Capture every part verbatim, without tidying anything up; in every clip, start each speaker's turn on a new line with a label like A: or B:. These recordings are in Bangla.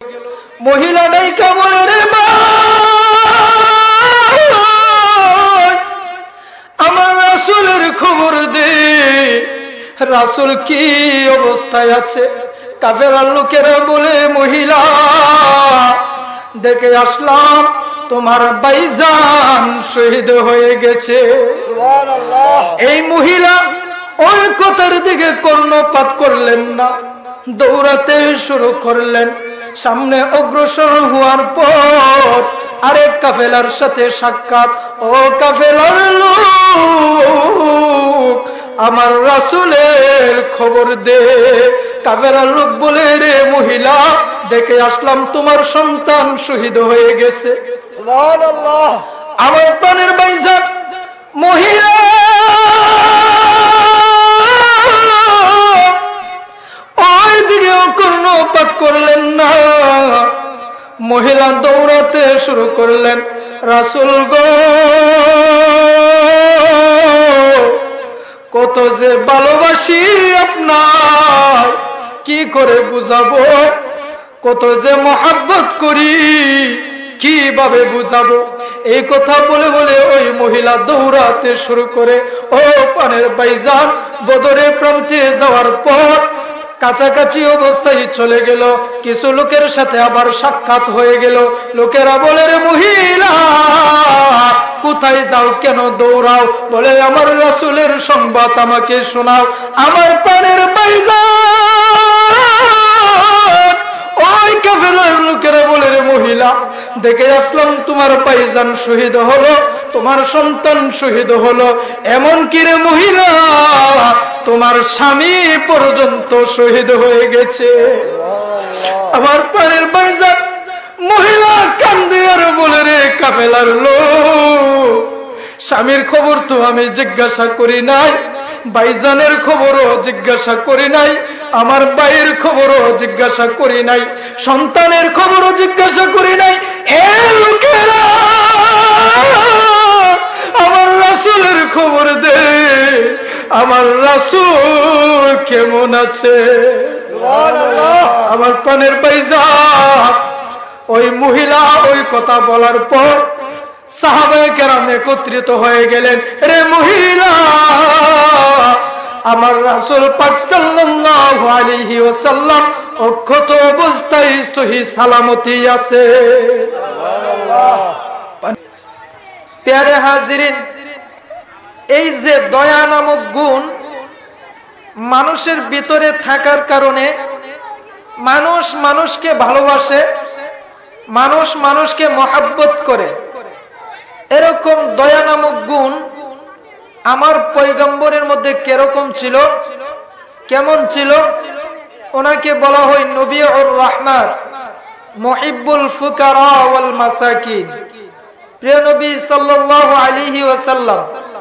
A: মহিলা ডাইকা বলে, রে আমার রাসূলের খবর দে, রাসূল কি অবস্থায় আছে? কাফেরার লোকেরা বলে, মহিলা দেখে আসলাম তোমার ভাইজান শহীদ হয়ে গেছে। সুবহানাল্লাহ। এই মহিলা ওই কথার দিকে কর্ণপাত করলেন না, দৌড়াতে শুরু করলেন। সামনে অগ্রসর হওয়ার পর আরেক কাফেলার সাথে সাক্ষাৎ। ও কাফেলার লোক, আমার রাসূলের খবর দে। কাফেলার লোক বলে, রে মহিলা দেখে আসলাম তোমার সন্তান শহীদ হয়ে গেছে। সুবহানাল্লাহ। আমার প্রাণের ভাইজান মহিলা ওই দিকেও কর্ণপাত করলেন না, মহিলা দৌড়াতে শুরু করলেন। রাসূল গো, কত যে ভালোবাসি আপনার, কি করে বুঝাবো? কত যে মহব্বত করি, কিভাবে বুঝাবো? এই কথা বলে বলে ওই মহিলা দৌড়াতে শুরু করে। ও পানের ভাইজান, বদরের প্রান্তে যাওয়ার পর কাছাকাছি অবস্থায় চলে গেল, কিছু লোকের সাথে আবার সাক্ষাৎ হয়ে গেল। লোকেরা বলে, রে মহিলা কোথায় যাও, কেন দৌড়াও? বলে, আমার রাসূলের সংবাদ আমাকে শোনাও। আমার প্রাণের ভাইজান ওই কাফেলার লোকেরা বলে, রে মহিলা দেখে আসলাম তোমার ভাইজান শহীদ হলো, তোমার সন্তান শহীদ হলো। এমন কি রে মহিলা, তোমার স্বামী পর্যন্ত শহীদ হয়ে গেছে। আমার প্রাণের ভাইজান মহিলা কান্দে আর বলে, রে কাফেলার লোক, স্বামীর খবর তো আমি জিজ্ঞাসা করি নাই, ভাইজানের খবরও জিজ্ঞাসা করি নাই, আমার ভাইয়ের খবরও জিজ্ঞাসা করি নাই, সন্তানের খবরও জিজ্ঞাসা করি নাই। এ লোকেরা আমার রাসূলের খবর দে, আমার রাসূল কেমন আছে? সুবহানাল্লাহ। আমার প্রাণের ভাইজান ওই মহিলা ওই কথা বলার পর সাহাবায়ে কেরাম একত্রিত হয়ে গেলেন। রে মহিলা, আমার রাসূল পাক সাল্লাল্লাহু আলাইহি ওয়াসাল্লাম অক্ষত অবস্থায় সহি সালামতি আছে। সুবহানাল্লাহ। প্যারে হাজিরিন, এই যে দয়া নামক গুণ মানুষের ভিতরে থাকার কারণে মানুষ মানুষকে ভালোবাসে, মানুষ মানুষকে মহব্বত করে। এরকম দয়া নামক গুণ আমার পয়গম্বরের মধ্যে কিরকম ছিল, কেমন ছিল? ওনাকে বলা হয় নবীউর রাহমাত, মুহিব্বুল ফুকারা ওয়াল মাসাকিন। প্রিয় নবী সাল্লাল্লাহু আলাইহি ওয়াসাল্লাম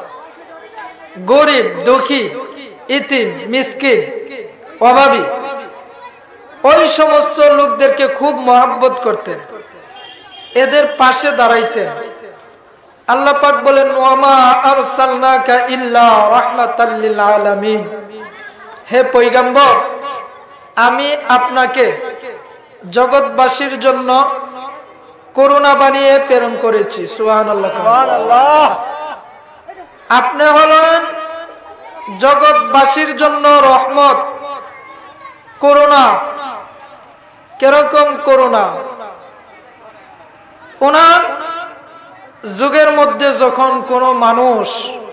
A: গরিব, দুঃখী, ইতিম, মিসকিন, অভাবী ওই সমস্ত লোকদেরকে খুব মহব্বত করতেন, এদের পাশে দাঁড়াইতেন। আল্লাহ পাক বলেন, ওয়ামা আরসালনাকা ইল্লা রাহমাতাল লিল আলামিন। হে পয়গম্বর, আমি আপনাকে জগৎবাসীর জন্য করুণা বানিয়ে প্রেরণ করেছি। সুবহানাল্লাহ। সুবহানাল্লাহ। আপনি হলেন জগৎবাসীর জন্য রহমত, করুণা। কিরকম করুণা? ওনার যুগের মধ্যে যখন কোনো মানুষ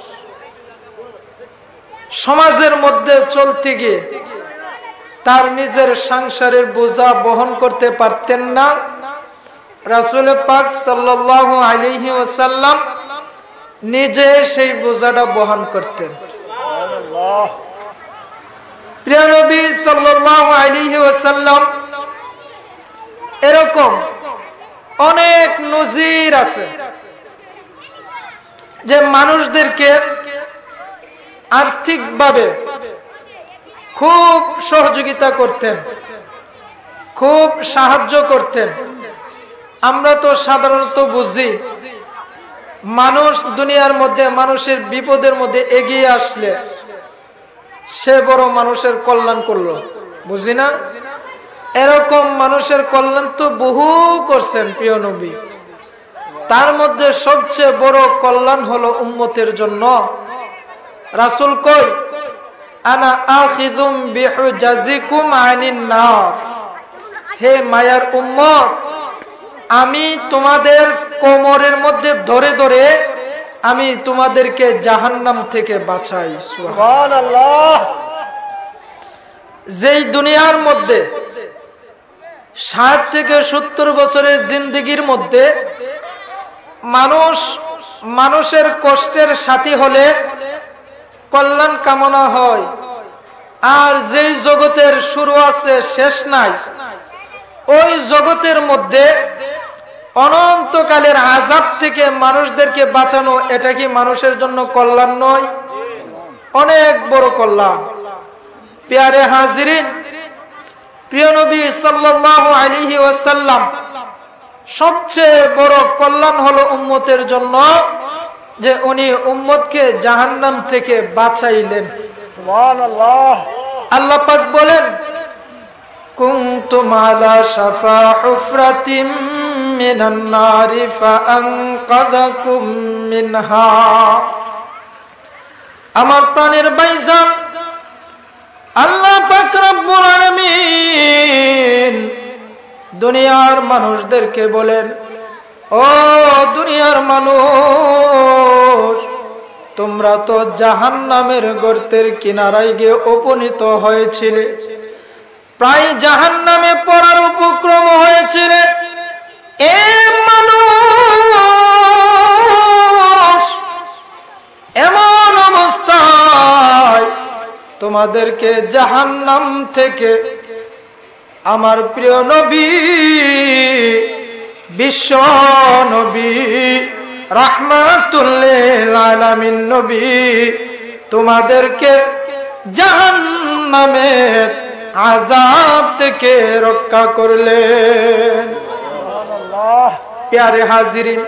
A: সমাজের মধ্যে চলতে গিয়ে তার নিজের সংসারের বোঝা বহন করতে পারতেন না, রাসূল পাক সাল্লাল্লাহু আলাইহি ওয়াসাল্লাম নিজে সেই বোঝাটা বহন করতেন। সুবহানাল্লাহ। প্রিয় নবী সাল্লাল্লাহু আলাইহি ওয়াসাল্লাম এরকম অনেক নজির আছে যে মানুষদেরকে আর্থিকভাবে খুব সহযোগিতা করতেন, খুব সাহায্য করতেন। আমরা তো সাধারণত বুঝি মানুষ দুনিয়ার মধ্যে মানুষের বিপদের মধ্যে এগিয়ে আসলে সে বড় মানুষের কল্যাণ করলো, বুঝি না? এরকম মানুষের কল্যাণ তো বহু করছেন প্রিয় নবী। তার মধ্যে সবচেয়ে বড় কল্যাণ হলো উম্মতের জন্য। রাসূল কই, আনা আখিযুম বিহুজাজিকুম আনিন নার, হে মায়ার উম্মত, আমি তোমাদের কোমরের মধ্যে ধরে ধরে আমি তোমাদেরকে জাহান্নাম থেকে বাঁচাই। সুবহানাল্লাহ। যেই দুনিয়ার মধ্যে ষাট থেকে সত্তর বছরের জিন্দেগির মধ্যে মানুষ মানুষের কষ্টের সাথী হলে কল্যাণ কামনা হয়, আর যেই জগতের শুরু আছে শেষ নাই, ওই জগতের মধ্যে অনন্তকালের আযাব থেকে মানুষদেরকে বাঁচানো, এটা কি মানুষের জন্য কল্যাণ নয়? অনেক বড় কল্যাণ। প্যারে হাজিরিন, প্রিয় নবী সাল্লাল্লাহু আলাইহি ওয়াসাল্লাম সবচেয়ে বড় কল্যাণ হলো উম্মতের জন্য যে উনি উম্মতকে জাহান্নাম থেকে বাঁচাইলেন। সুবহানাল্লাহ। আল্লাহ পাক বলেন, কুনতুম আলা শাফা হুফরাতিম মিনান নারি ফাআনকাযাকুম মিনহা। আমার প্রাণের ভাইজান আল্লাহ পাক রব্বুল আলামিন দুনিয়ার মানুষদেরকে বলেন, ও দুনিয়ার মানুষ, তোমরা তো জাহান্নামের গর্তের কিনারায় গিয়ে উপনীত হয়েছিলে, প্রায় জাহান্নামে পড়ার উপক্রম হয়েছিল। এ মানুষ, এমন অবস্থায় তোমাদেরকে জাহান্নাম থেকে আমার প্রিয় নবী, বিশ্ব নবী, রাহমাতুল লিল আলামিন নবী তোমাদেরকে জাহান্নামের আযাব থেকে রক্ষা করলেন। সুবহানাল্লাহ। প্যারে হাজিরিন,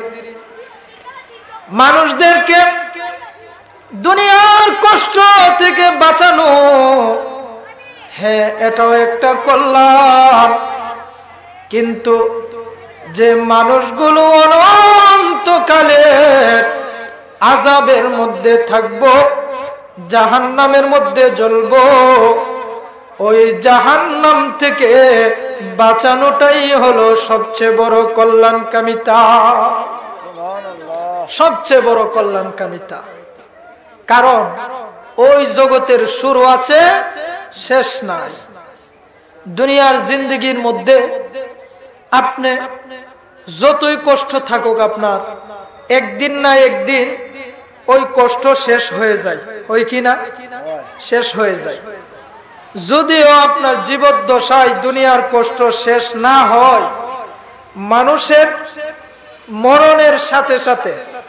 A: মানুষদেরকে দুনিয়ার কষ্ট থেকে বাঁচানো, হ্যাঁ এটাও একটা কল্যাণ, কিন্তু যে মানুষগুলো অনন্তকালের আযাবের মধ্যে থাকবো, জাহান্নামের মধ্যে জ্বলবো, ওই জাহান্নাম থেকে বাঁচানোটাই হলো সবচেয়ে বড় কল্যাণকামিতা। সবচেয়ে বড় কল্যাণকামিতা। কারণ ওই জগতের শুরু আছে, শেষ নাই। দুনিয়ার জিন্দেগির মধ্যে আপনি যতই কষ্ট থাকুক, আপনার একদিন না একদিন ওই কষ্ট শেষ হয়ে যায়। ওই কিনা শেষ হয়ে যায়। যদিও আপনার জীবদ্দশায় দুনিয়ার কষ্ট শেষ না হয়, মানুষের মরণের সাথে সাথে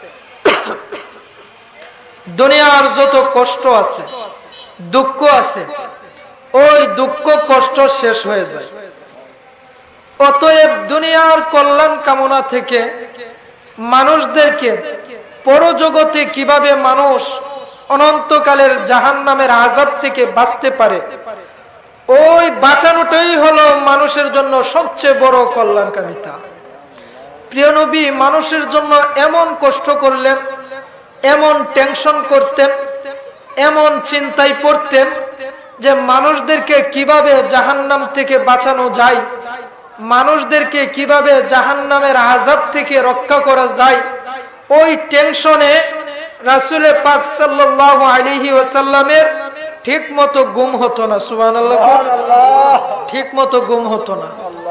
A: দুনিয়ার যত কষ্ট আছে, দুঃখ আছে, ওই দুঃখ কষ্ট শেষ হয়ে যায়। অতএব দুনিয়ার কল্যাণ কামনা থেকে মানুষদেরকে পরজগতে কিভাবে মানুষ অনন্তকালের জাহান্নামের আযাব থেকে বাঁচতে পারে, ওই বাঁচানোটাই হলো মানুষের জন্য সবচেয়ে বড় কল্যাণকামিতা। প্রিয় নবী মানুষের জন্য এমন কষ্ট করলেন, এমন টেনশন করতেন, এমন চিন্তায় পড়তেন যে মানুষদেরকে কিভাবে জাহান্নাম থেকে বাঁচানো যায়, মানুষদেরকে কিভাবে জাহান্নামের আযাব থেকে রক্ষা করা যায়, ওই টেনশনে রাসূল পাক সাল্লাল্লাহু আলাইহি ওয়াসাল্লামের ঠিক মতো ঘুম হতো না। সুবহানাল্লাহ। ঠিক মতো ঘুম হতো না।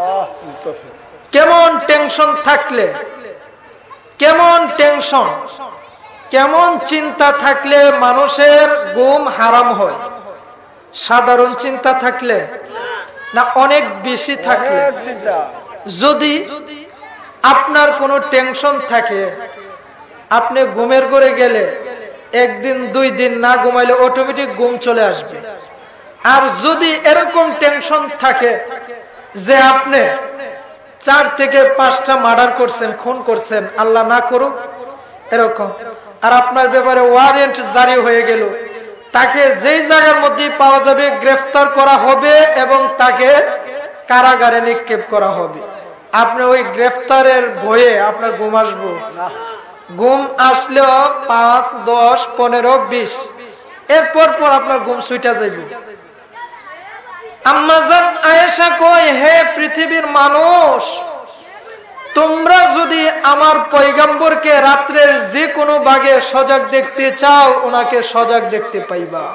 A: কেমন টেনশন থাকলে, কেমন টেনশন, কেমন চিন্তা থাকলে মানুষের ঘুম হারাম হয়? সাধারণ চিন্তা থাকলে না অনেক বেশি থাকলে? যদি আপনার কোনো টেনশন থাকে, আপনি ঘুমের ঘরে গেলে একদিন দুই দিন না ঘুমাইলে অটোমেটিক ঘুম চলে আসবে। আর যদি এরকম টেনশন থাকে যে আপনি চার থেকে পাঁচটা মার্ডার করছেন, খুন করছেন, আল্লাহ না করুক এরকম, আর আপনার ব্যাপারে ওয়ারেন্ট জারি হয়ে গেল, তাকে যেই জায়গার মধ্যে পাওয়া যাবে গ্রেফতার করা হবে এবং তাকে কারাগারে নিক্ষেপ করা হবে। আপনি ওই গ্রেফতারের ভয়ে আপনার ঘুম আসবো? ঘুম আসলেও পাঁচ দশ পনেরো বিশ এরপর পর আপনার ঘুম ছুটা যাইবে। আম্মা জান আয়েশা কয়, হে পৃথিবীর মানুষ, তোমরা যদি আমার পয়গম্বরকে রাত্রের যে কোনো ভাগে সজাগ দেখতে চাও, ওনাকে সজাগ দেখতে পাইবা।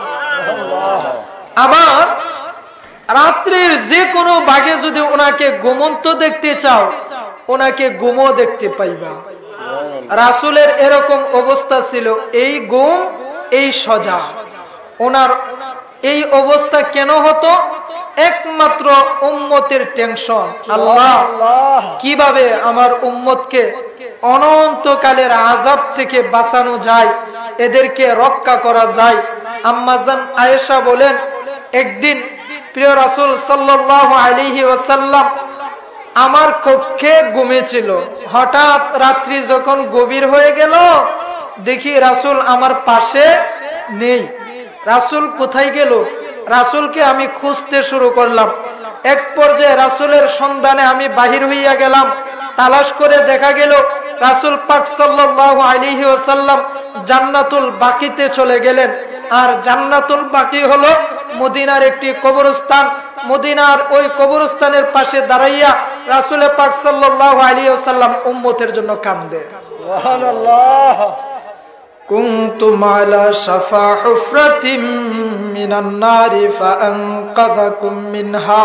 A: আবার রাত্রির যে কোনো ভাগে যদি ওনাকে ঘুমন্ত দেখতে চাও, ওনাকে ঘুমও দেখতে পাইবা। রাসূলের এরকম অবস্থা ছিল, এই ঘুম এই সজাগ। ওনার এই অবস্থা কেন হতো? একমাত্র উম্মতের টেনশন। আল্লাহ কিভাবে আমার উম্মতকে অনন্তকালের আযাব থেকে বাঁচানো যায়, এদেরকে রক্ষা করা যায়। আম্মা জান আয়েশা বলেন, একদিন প্রিয় রাসূল সাল্লাল্লাহু আলাইহি ওয়াসাল্লাম আমার কক্ষে ঘুমিয়েছিল। হঠাৎ রাত্রি যখন গভীর হয়ে গেল, দেখি রাসূল আমার পাশে নেই। রাসূল কোথায় গেল? রাসূলকে আমি খুঁজতে শুরু করলাম। এক পর্যায়ে রাসূলের সন্ধানে আমি বাহির হইয়া গেলাম। তালাশ করে দেখা গেল রাসূল পাক সাল্লাল্লাহু আলাইহি ওয়াসাল্লাম জান্নাতুল বাকিতে চলে গেলেন। আর জান্নাতুল বাকি হলো মদিনার একটি কবরস্থান। মদিনার ওই কবরস্থানের পাশে দাঁড়াইয়া রাসূল পাক সাল্লাল্লাহু আলাইহি ওয়াসাল্লাম উম্মতের জন্য কান্দে। সুবহানাল্লাহ। কুনতুম আলা শাফা হুফরাতিম মিনান নারি ফাআনকাযাকুম মিনহা।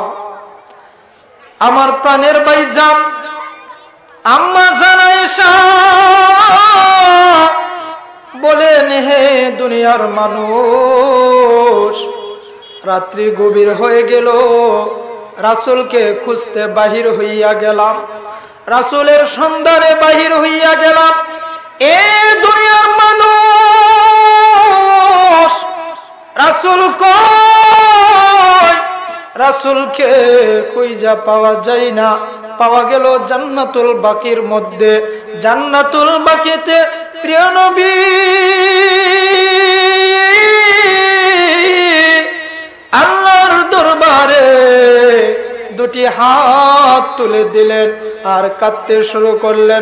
A: আমার প্রাণের ভাইজান আম্মা জান আয়েশা বলেন, হে দুনিয়ার মানুষ, রাত্রি গভীর হয়ে গেল, রাসূলকে খুঁজতে বাহির হইয়া গেলাম, রাসূলের সন্ধানে বাহির হইয়া গেলাম। এ দুনিয়ার মানুষ, রাসূল কই? রাসূলকে খুঁজা পাওয়া যায় না। পাওয়া গেল জান্নাতুল বাকির মধ্যে। জান্নাতুল বাকিতে প্রিয় নবী আল্লাহর দরবারে দুটি হাত তুলে দিলেন আর কাঁদতে শুরু করলেন,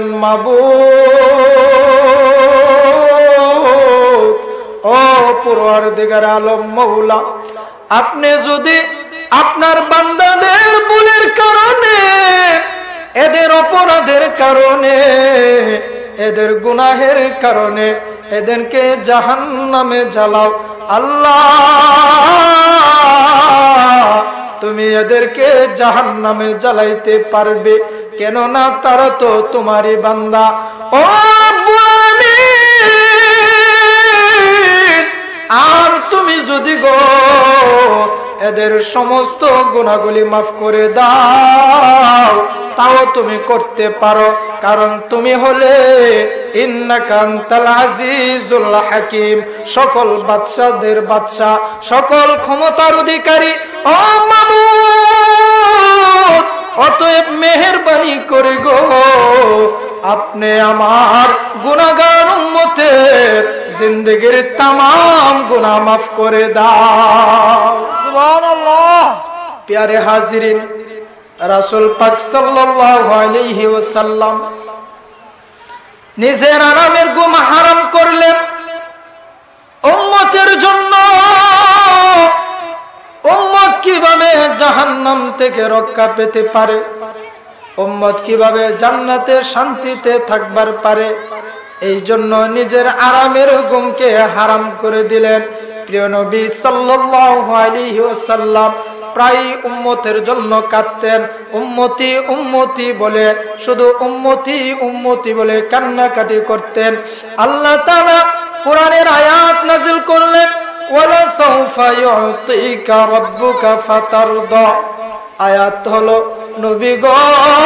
A: মাবুদ, ও পরওয়ারদিগার আলম মওলা, আপনি যদি আপনার বান্দাদের ভুলের কারণে, এদের অপরাধের কারণে, এদের গুনাহের কারণে এদেরকে জাহান্নামে জ্বালাও, আল্লাহ তুমি এদেরকে জাহান্নামে জ্বালাইতে পারবে, কেননা তারা তো তোমারই বান্দা। ও আর তুমি যদি গো এদের সমস্ত গুনাহগুলি মাফ করে দাও, তাও তুমি করতে পারো, কারণ তুমি হলে ইন্নাকা আনতাল আজিজুল হাকিম, সকল বাদশাদের বাদশা, সকল ক্ষমতার অধিকারী। ও মাবুদ, অতএব মেহেরবানি করে গো আপনি আমার গুনাহগার উম্মতের জিন্দেগীর तमाम গুনাহ মাফ করে দাও। সুবহানাল্লাহ। প্যারে হাজিরিন, রাসূল পাক সাল্লাল্লাহু আলাইহি ওয়াসাল্লাম নিজের আরামের ঘুম হারাম করলেন উম্মতের জন্য। উম্মত কিভাবে জাহান্নাম থেকে রক্ষা পেতে পারে, উম্মত কিভাবে জান্নাতে শান্তিতে থাকবার পারে, এই জন্য নিজের আরামের ঘুমকে হারাম করে দিলেন। প্রিয় নবী সাল্লাল্লাহু আলাইহি ওয়াসাল্লাম প্রায় উম্মতের জন্য কাঁদতেন, উম্মতি উম্মতি বলে, শুধু উম্মতি উম্মতি বলে কান্নাকাটি করতেন। আল্লাহ তাআলা কোরআনের আয়াত নাযিল করলেন, ওয়ালা সাউফা ইউতিকা রাব্বুকা ফাতারদা। আয়াত হলো, নবী গো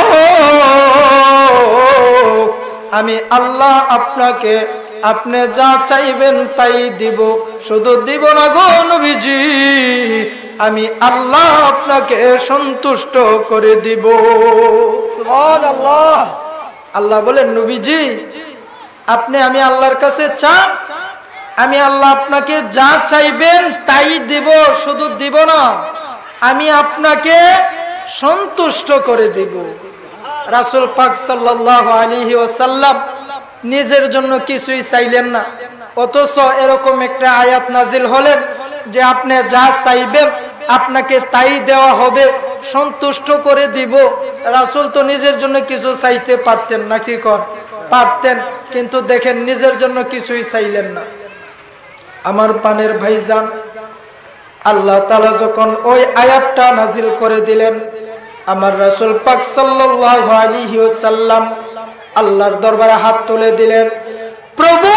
A: আমি আল্লাহ আপনাকে আপনি যা চাইবেন তাই দিব, শুধু দিব না গো নবীজি, আমি আল্লাহ আপনাকে সন্তুষ্ট করে দিব। সুবহানাল্লাহ। আল্লাহ বলেন, নবীজি আপনি আমি আল্লাহর কাছে চান, আমি আল্লাহ আপনাকে যা চাইবেন তাই দিব, শুধু দিব না, আমি আপনাকে সন্তুষ্ট করে দিব। রাসূল পাক সাল্লাল্লাহু আলাইহি ওয়াসাল্লাম নিজের জন্য কিছুই চাইলেন না, অথচ এরকম একটা আয়াত নাজিল হলেন যে আপনি যা চাইবেন আপনাকে তাই দেওয়া হবে, সন্তুষ্ট করে দিব। রাসূল তো নিজের জন্য কিছু চাইতে পারতেন না, কি কর পারতেন, কিন্তু দেখেন নিজের জন্য কিছুই চাইলেন না। আমার পানের ভাইজান, আল্লাহ তাআলা যখন ওই আয়াতটা নাজিল করে দিলেন, আমার রাসূল পাক সাল্লাল্লাহু আলাইহি ওয়াসাল্লাম আল্লাহর দরবারে হাত তুলে দিলেন, প্রভু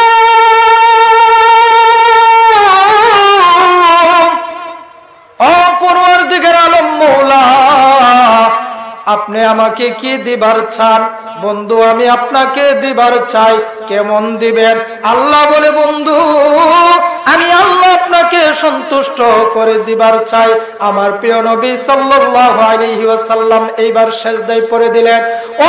A: ও পরওয়ারদিগার আলম মওলা, আপনি আমাকে কি দিবার চান? বন্ধু আমি আপনাকে দিবার চাই, কেমন দিবেন? আল্লাহ বলে, বন্ধু আমি আল্লাহ আপনাকে সন্তুষ্ট করে দিবার চাই। আমার প্রিয় নবী সাল্লাল্লাহু আলাইহি ওয়াসাল্লাম এইবার সিজদায় পড়ে দিলেন, ও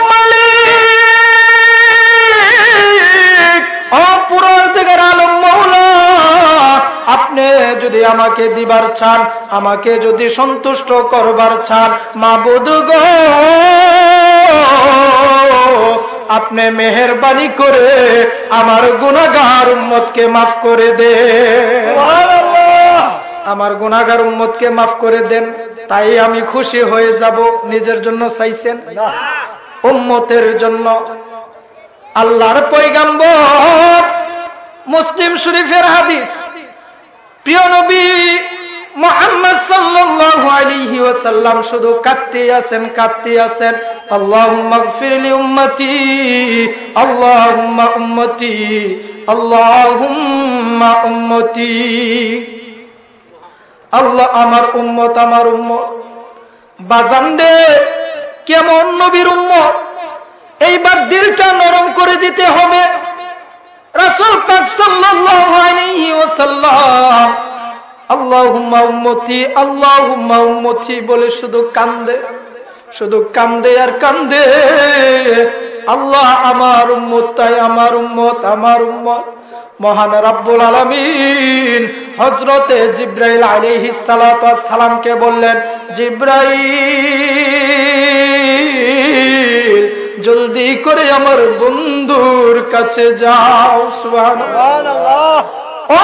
A: মালিক, ও পরওয়ারদিগার আলম মওলা, আপনি যদি আমাকে দিবার চান, আমাকে যদি সন্তুষ্ট করবার চান, মাবুদ গো আপনি মেহেরবানি করে আমার গুনাহগার উম্মতকে মাফ করে দেন। সুবহানাল্লাহ, আমার গুনাহগার উম্মতকে মাফ করে দেন, তাই আমি খুশি হয়ে যাব। নিজের জন্য চাইছেন না, উম্মতের জন্য। আল্লাহর পয়গম্বর, মুসলিম শরীফের হাদিস, প্রিয় নবী মুহাম্মদ সাল্লাল্লাহু আলাইহি ওয়াসাল্লাম শুধু কাঁদতে আছেন, কাঁদতে আছেন, আল্লাহুম্মা গফিরলি উম্মতি, আল্লাহুম্মা উম্মতি, আল্লাহুম্মা উম্মতি। আল্লাহ আমার উম্মত, আমার উম্মত। বাজান দে, কেমন নবীর উম্মত, এইবার দিলটা নরম করে দিতে হবে। রাসূল পাক সাল্লাল্লাহু আলাইহি ওয়াসাল্লাম আল্লাহুম্মা উম্মতি, আল্লাহুম্মা উম্মতি বলে শুধু কান্দে, শুধু কান্দে আর কান্দে। আল্লাহ আমার উম্মত, তাই আমার উম্মত, আমার উম্মত। মহান রব্বুল আলামিন হযরতে জিবরাইল আলাইহিস সালাতু ওয়াস সালামকে বললেন, জিবরাইল জলদি করে আমার বন্ধুর কাছে যাও। সুবহানাল্লাহ। ও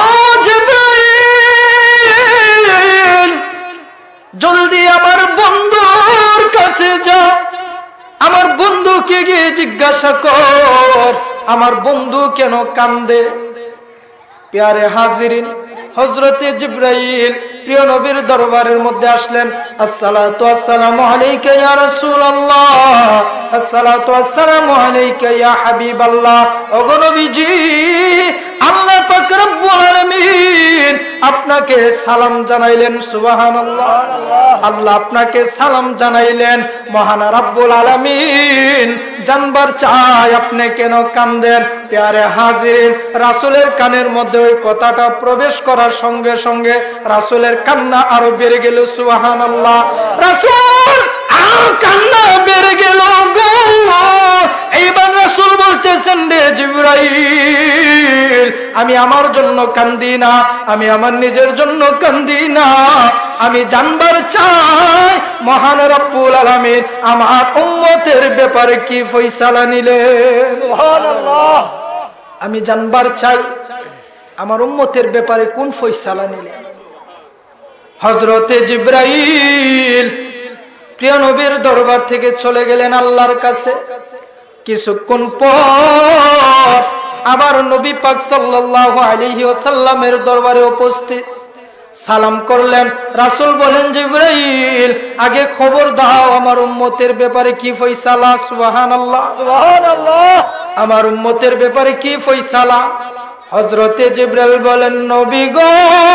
A: জিবরাইল জলদি আমার বন্ধুর কাছে যাও, আমার বন্ধুকে গিয়ে জিজ্ঞাসা কর আমার বন্ধু কেন কান্দে। প্যারে হাজিরিন, হযরতে জিবরাইল প্রিয় নবীর দরবারের মধ্যে আসলেন। আসসালাতু ওয়াসসালামু আলাইকা ইয়া রাসূলুল্লাহ, আসসালাতু ওয়াসসালামু আলাইকা ইয়া হাবিবাল্লাহ। ওগো নবীজি, আল্লাহ পাক রব্বুল আলামিন আপনাকে সালাম জানাইলেন। সুবহানাল্লাহ, আল্লাহ আপনাকে সালাম জানাইলেন। মহান রব্বুল আলামিন জানবার চাই আপনি কেন কান্দেন। প্যারে হাজিরিন, রাসূলের কানের মধ্যে ওই কথাটা প্রবেশ করার সঙ্গে সঙ্গে রাসূলের কান্না আরো বেড়ে গেল। সুবহানাল্লাহ, রাসূল আর কান্না বেড়ে গেল গো। এইবার রাসূল বলতেছেন, রে জিবরাইল, আমি আমার জন্য কান্দি না, আমি আমার নিজের জন্য কান্দি না, আমি জানবার চাই মহান রব্বুল আলামিন আমার উম্মতের ব্যাপারে কি ফয়সালা নিলেন। সুবহানাল্লাহ, আমি জানবার চাই আমার উম্মতের ব্যাপারে কোন ফয়সালা নিলেন। হযরতে জিবরাইল প্রিয় নবীর দরবার থেকে চলে গেলেন আল্লাহর কাছে। কিছুক্ষণ পর আবার নবী পাক সাল্লাল্লাহু আলাইহি ওয়াসাল্লামের দরবারে উপস্থিত, সালাম করলেন। রাসূল বলেন, জিবরাইল আগে খবর দাও আমার উম্মতের ব্যাপারে কি ফয়সালা। সুবহানাল্লাহ, সুবহানাল্লাহ, আমার উম্মতের ব্যাপারে কি ফয়সালা। হযরতে জিবরাইল বলেন, নবী গো,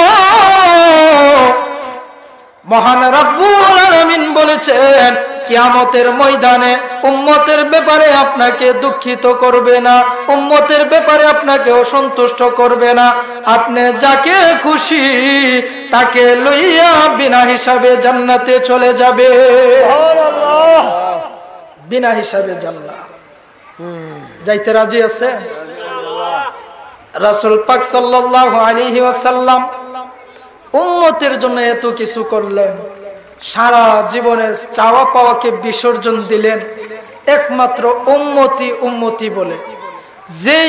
A: মহান রব্বুল আলামিন বলেছেন কিয়ামতের ময়দানে উম্মতের ব্যাপারে আপনাকে দুঃখিত করবে না, উম্মতের ব্যাপারে আপনাকে অসন্তুষ্ট করবে না। আপনি যাকে খুশি তাকে লইয়া বিনা হিসাবে জান্নাতে চলে যাবে। সুবহানাল্লাহ, বিনা হিসাবে জান্নাত যাইতে রাজি আছে। রাসূল পাক সাল্লাল্লাহু আলাইহি ওয়াসাল্লাম উম্মতের জন্য এত কিছু করলেন, সারা জীবনের চাওয়া পাওয়াকে বিসর্জন দিলেন একমাত্র উম্মতি উম্মতি বলে। যেই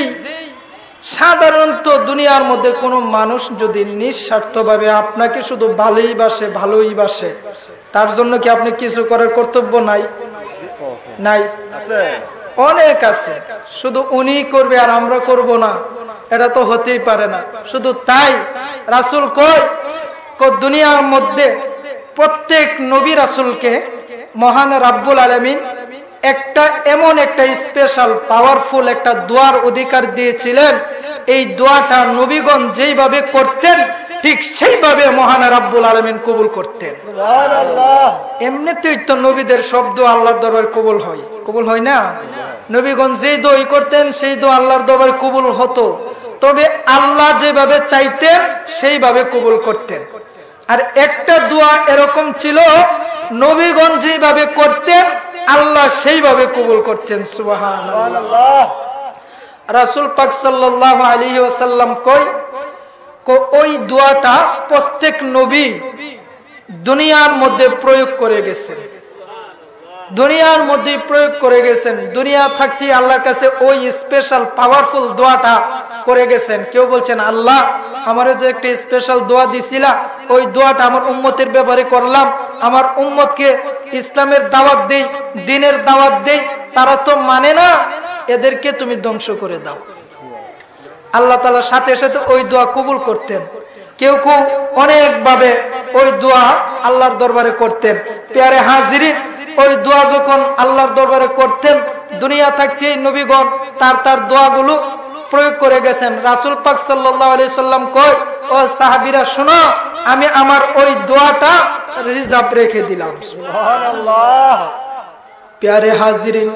A: সাধারণত দুনিয়ার মধ্যে কোনো মানুষ যদি নিঃস্বার্থভাবে আপনাকে শুধু ভালোই বাসে ভালোই বাসে, তার জন্য কি আপনি কিছু করার কর্তব্য নাই? নাই, অনেক আছে। শুধু উনি করবে আর আমরা করব না, এটা তো হতেই পারে না। শুধু তাই রাসূল কয় দুনিয়ার মধ্যে প্রত্যেক নবী রাসূলকে মহান রাব্বুল আলামিন একটা এমন একটা স্পেশাল পাওয়ারফুল একটা দোয়ার অধিকার দিয়েছিলেন। এই দোয়াটা নবীগণ যেইভাবে করতেন ঠিক সেইভাবে মহান রাব্বুল আলামিন কবুল করতেন। সুবহানাল্লাহ। এমনিতেই তো নবীদের সব দোয়া আল্লাহর দরবারে কবুল হয়, কবুল হয় না? নবীগণ যেই দোয়া করতেন সেই দোয়া আল্লাহর দরবারে কবুল হতো, তবে আল্লাহ যেভাবে চাইতেন সেইভাবে কবুল করতেন। আর একটা দোয়া এরকম ছিল নবীগণ যেভাবে করতেন আল্লাহ সেইভাবে কবুল করতেন। সুবহানাল্লাহ। রাসূল পাক সাল্লাল্লাহু আলাইহি ওয়াসাল্লাম কয় ওই দোয়াটা প্রত্যেক নবী দুনিয়ার মধ্যে প্রয়োগ করে গেছেন, দুনিয়ার মধ্যে প্রয়োগ করে গেছেন। দুনিয়া থাকতে আল্লাহর কাছে ওই স্পেশাল পাওয়ারফুল দোয়াটা করে গেছেন। কেউ বলছেন আল্লাহ আমারে যে একটা স্পেশাল দোয়া দিছিলা ওই দোয়াটা আমার উম্মতের ব্যাপারে করলাম, আমার উম্মতকে ইসলামের দাওয়াত দেই, দ্বীনের দাওয়াত দেই, তারা তো মানে না, এদেরকে তুমি ধ্বংস করে দাও। আল্লাহ তাআলার সাথে সাথে ওই দোয়া কবুল করতেন। কেউ কেউ অনেক ভাবে ওই দোয়া আল্লাহর দরবারে করতেন। পেয়ারে হাজিরিন, ওই দোয়া যখন আল্লাহর দরবারে করতেন দুনিয়া থাকতেই নবীগণ তার তার দোয়াগুলো প্রয়োগ করে গেছেন। রাসূল পাক সাল্লাল্লাহু আলাইহি সাল্লাম কয় ও সাহাবীরা শোনো, আমি আমার ওই দোয়াটা রিজার্ভ রেখে দিলাম। সুবহানাল্লাহ। প্যারে হাজিরিন,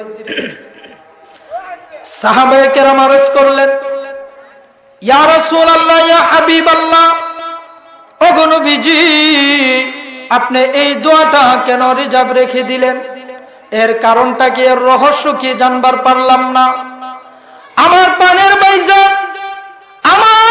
A: সাহাবায়ে কেরাম আরজ করলেন ইয়া রাসূলুল্লাহ ইয়া হাবিবাল্লাহ, ওগো নবীজি আপনি এই দোয়াটা কেন রিজার্ভ রেখে দিলেন? এর কারণটা কি, এর রহস্য কি জানবার পারলাম না। আমার পানের ভাইজান, আমার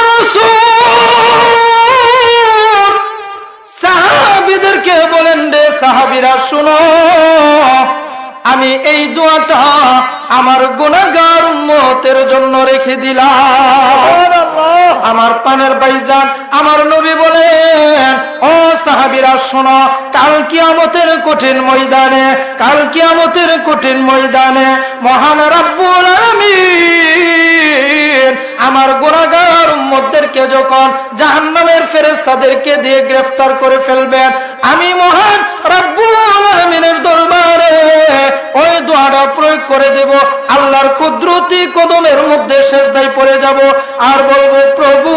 A: রাসূল সাহাবীদেরকে বলেন রে সাহাবীরা শুনো, আমি এই দোয়াটা আমার গুনাহগার উম্মতের জন্য রেখে দিলাম। আমার পানের ভাইজান, আমার নবী বলেন ও সাহাবীরা শোনো, কাল কিয়ামতের কঠিন ময়দানে, কাল কিয়ামতের কঠিন ময়দানে মহান রাব্বুল আলামিন আমার গুনাহগার উম্মতদেরকে যখন জাহান্নামের ফেরেশতাদেরকে দিয়ে গ্রেফতার করে ফেলবেন, আমি মহান রাব্বুল আলামিনের দরবারে ওই দোয়াটা প্রয়োগ করে দেব, আল্লাহর কুদরতি কদমের মধ্যে সিজদায় পড়ে যাব আর বলবো প্রভু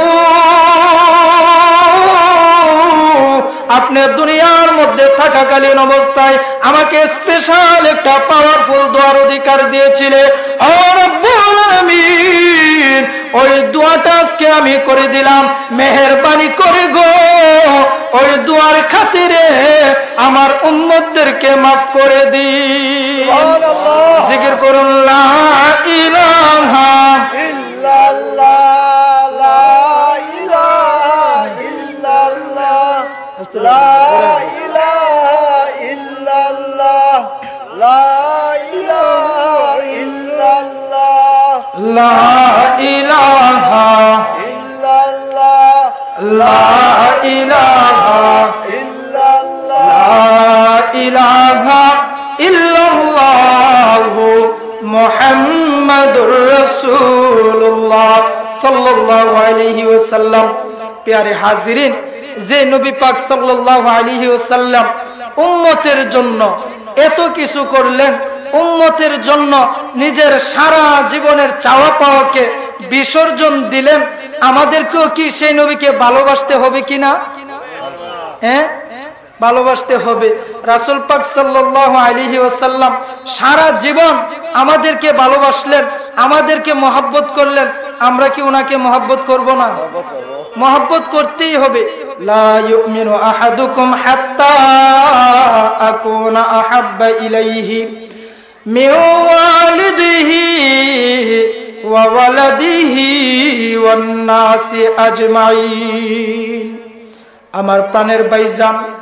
A: আপনি দুনিয়ার মধ্যে থাকাকালীন অবস্থায় আমাকে স্পেশাল একটা পাওয়ারফুল দোয়ার অধিকার দিয়েছিলে, ও রব্বুল আলামিন ওই দোয়াটা আজকে আমি করে দিলাম, মেহেরবানি করে গো ওই দোয়ার খাতিরে আমার উম্মতদেরকে মাফ করে দিন। সুবহানাল্লাহ। জিকির করুন লা ইলাহা ইল্লাল্লাহ, লা ইলাহা ইল্লাল্লাহ, লা ইলাহা ইল্লাল্লাহ, লা ইলাহা ইল্লাল্লাহ, লা ইলাহা ইল্লাল্লাহ, লা ইলাহা ইল্লাল্লাহ, লা ইলাহা ইল্লাল্লাহ মুহাম্মাদুর রাসূলুল্লাহ সাল্লাল্লাহু আলাইহি ওয়াসাল্লাম। প্যারে হাজিরিন, যে নবী পাক সাল্লাল্লাহু আলাইহি ওয়াসাল্লাম উম্মতের জন্য এত কিছু করলেন, উম্মতের জন্য নিজের সারা জীবনের চাওয়া পাওয়াকে বিসর্জন দিলেন, আমাদেরকেও কি সেই নবীকে ভালোবাসতে হবে কিনা? হ্যাঁ, ভালোবাসতে হবে। রাসূল পাক সাল্লাল্লাহু আলাইহি ওয়াসাল্লাম সারা জীবন আমাদেরকে ভালোবাসলেন, আমাদেরকে মহব্বত করলেন, আমরা কি ওনাকে মহব্বত করব না? মহব্বত করতেই হবে। লা ইউমিনু আহাদুকুম হাত্তা আকুনা আহাব্বা ইলাইহি মিন ওয়ালিদিহি ওয়া ওয়ালাদিহি ওয়ান নাসি আজমাইন। আমার প্রাণের ভাইজান,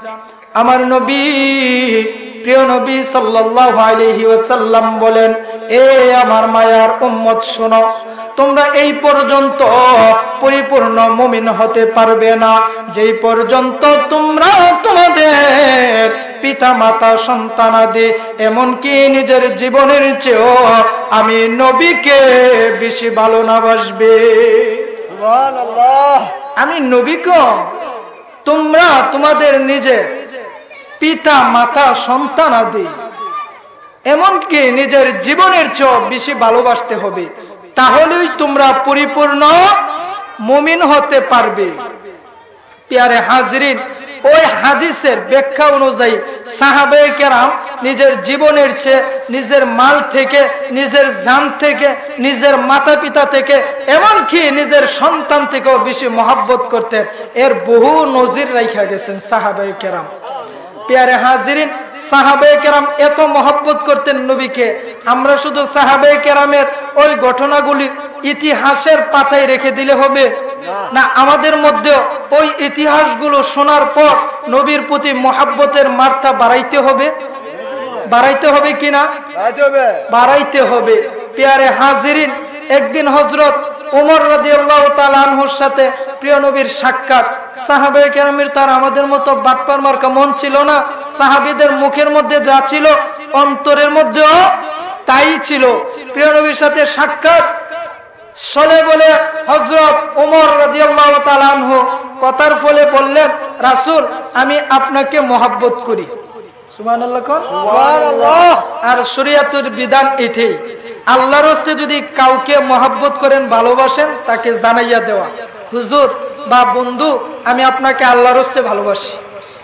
A: আমার নবী প্রিয় নবী সাল্লাল্লাহু আলাইহি ওয়াসাল্লাম বলেন, এ আমার মায়ার উম্মত শোনো, তোমরা এই পর্যন্ত পরিপূর্ণ মুমিন হতে পারবে না যেই পর্যন্ত তোমরা তোমাদের পিতা মাতা সন্তানাদি এমনকি নিজের জীবনের চেয়েও আমি নবীকে বেশি ভালো না বাসবে। সুবহানাল্লাহ। আমি নবীকে তোমরা তোমাদের নিজের পিতা মাতা সন্তানাদি এমনকি নিজের জীবনের চেয়েও বেশি ভালোবাসতে হবে, তাহলেই তোমরা পরিপূর্ণ মুমিন হতে পারবে। প্যারে হাজরিন, ওই হাদিসের ব্যাখ্যা অনুযায়ী সাহাবায়ে কেরাম নিজের জীবনের চেয়ে নিজের মাল থেকে, নিজের জান থেকে, নিজের মাতা পিতা থেকে, এমনকি নিজের সন্তান থেকেও বেশি মহব্বত করতেন। এর বহু নজির রাখা গেছেন সাহাবায়ে কেরাম। প্যারে হাজরিন, সাহাবায়ে কেরাম এত মহব্বত করতেন নবীকে, আমরা শুধু সাহাবায়ে কেরামের ওই ঘটনাগুলি ইতিহাসের পাতায় রেখে দিলে হবে না, আমাদের মধ্যে ওই ইতিহাসগুলো শোনার পর নবীর প্রতি মহব্বতের মাত্রা বাড়াইতে হবে, বাড়াইতে হবে কিনা? বাড়াইতে হবে। প্যারে হাজরিন, একদিন হযরত ওমর রাদিয়াল্লাহু তাআলা আনহুর সাথে প্রিয় নবীর সাক্ষাৎ। সাহাবায়ে কেরামের তার আমাদের মতো বাটপার মার্কা মন ছিল না, সাহাবীদের মুখের মধ্যে যা ছিল অন্তরের মধ্যেও তাই ছিল। প্রিয় নবীর সাথে সাক্ষাৎ চলে বলে হযরত ওমর রাদিয়াল্লাহু তাআলা আনহু কথার ফলে বললেন, রাসূল আমি আপনাকে মহব্বত করি। সুবহানাল্লাহ কোন সুবহানাল্লাহ। আর শরীয়তের বিধান এটাই, আল্লাহর রাস্তায় যদি কাউকে মহব্বত করেন, ভালোবাসেন, তাকে জানাইয়া দেওয়া, হুজুর বা বন্ধু আমি আপনাকে আল্লাহর রাস্তায় ভালোবাসি।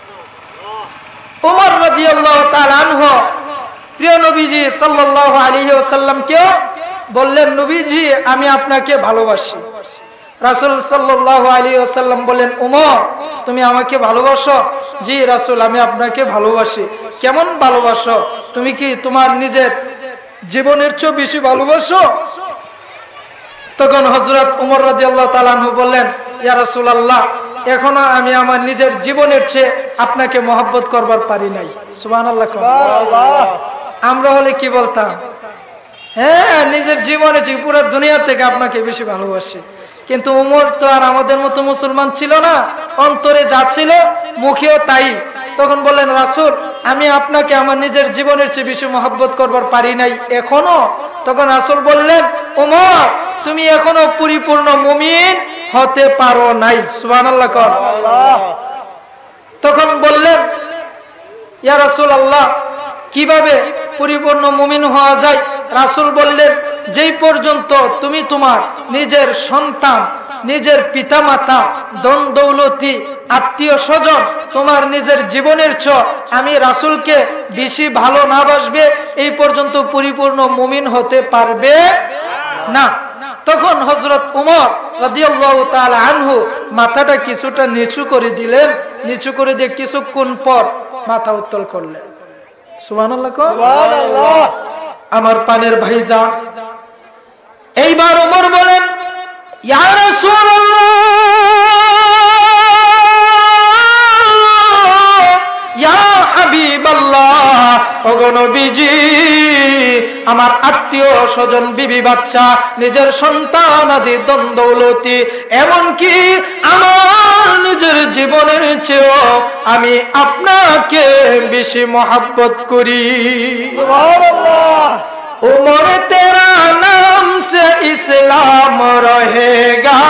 A: ওমর রাদিয়াল্লাহু তাআলা আনহু প্রিয় নবীজি সাল্লাল্লাহু আলাইহি ওয়াসাল্লামকে বললেন, নবীজি আমি আপনাকে ভালোবাসি। রাসূল সাল্লাল্লাহু আলাইহি ওয়াসাল্লাম বলেন, ওমর তুমি আমাকে ভালোবাসো? জি রাসূল আমি আপনাকে ভালোবাসি। কেমন ভালোবাসো? তুমি কি তোমার নিজের জীবনের চেয়ে বেশি ভালোবাসো? তখন হযরত ওমর রাদিয়াল্লাহু তাআলা আনহু বললেন, ইয়া রাসূলুল্লাহ এখনো আমি আমার নিজের জীবনের চেয়ে আপনাকে মহব্বত করবার পারি নাই। সুবহানাল্লাহ। সুবহানাল্লাহ। আমরা হলে কি বলতাম? হ্যাঁ নিজের জীবনে চেয়ে পুরো দুনিয়া থেকে আপনাকে বেশি ভালোবাসি। কিন্তু ওমর তো আর আমাদের মতো মুসলমান ছিল না, অন্তরে যা ছিল মুখেও তাই। তখন বললেন, রাসূল আমি আপনাকে আমার নিজের জীবনের চেয়ে বেশি মহব্বত করবার পারি নাই এখনো। তখন রাসূল বললেন, ওমর তুমি এখনো পরিপূর্ণ মুমিন হতে পারো নাই। সুবহানাল্লাহ। তখন বললেন, ইয়া রাসূলুল্লাহ কিভাবে পরিপূর্ণ মুমিন হওয়া যায়? রাসূল বললেন, যেই পর্যন্ত তুমি তোমার নিজের সন্তান, নিজের পিতামাতা, ধন দৌলতি, আত্মীয় স্বজন, তোমার নিজের জীবনের চেয়ে আমি রাসূলকে বেশি ভালো না বাসবে, এই পর্যন্ত পরিপূর্ণ মুমিন হতে পারবে না। তখন হযরত ওমর রাদিয়াল্লাহু তাআলা আনহু মাথাটা কিছুটা নিচু করে দিলেন, নিচু করে দিয়ে কিছুক্ষণ পর মাথা উত্তোলন করলেন। সুবহানাল্লাহ। সুবহানাল্লাহ। আমার পানের ভাইজান, এইবার ওমর বলেন, ইয়া রাসূলুল্লাহ ইয়া হাবিবাল্লাহ, ওগো নবীজি আমার আত্মীয় স্বজন, বিবি বাচ্চা, নিজের সন্তান আদি ধন দৌলতি, এমনকি আমার নিজের জীবনের চেয়েও আমি আপনাকে বেশি মহব্বত করি। সুবহানাল্লাহ। उमर तेरा नाम से इस्लाम रहेगा,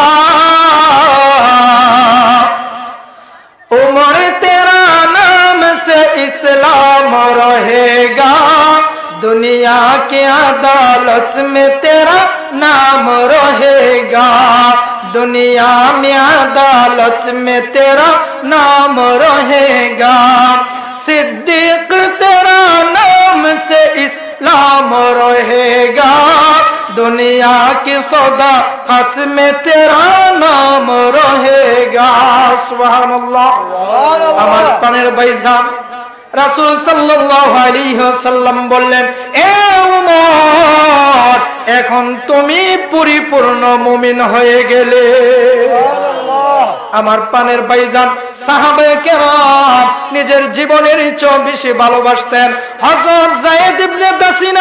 A: उमर तेरा नाम से इस्लाम रहेगा, दुनिया की अदालत में तेरा नाम रहेगा, दुनिया में अदालत में तेरा नाम रहेगा, सिद्दीक तेरा नाम से इस्लाम रहेगा, दुनिया की सौदाकत में तेरा नाम रहेगा। सुबहानअल्लाह। আমার প্রাণের ভাইজান রাসূল সাল্লাল্লাহু আলাইহি ওয়াসাল্লাম বললেন, এ উমর এখন তুমি পরিপূর্ণ মুমিন হয়ে গেলে। আমার পানের ভাইজান সাহাবায়ে কেরাম নিজের জীবনের চেয়ে বেশি ভালোবাসতেন হযরত যায়েদ ইবনে দাসিনা।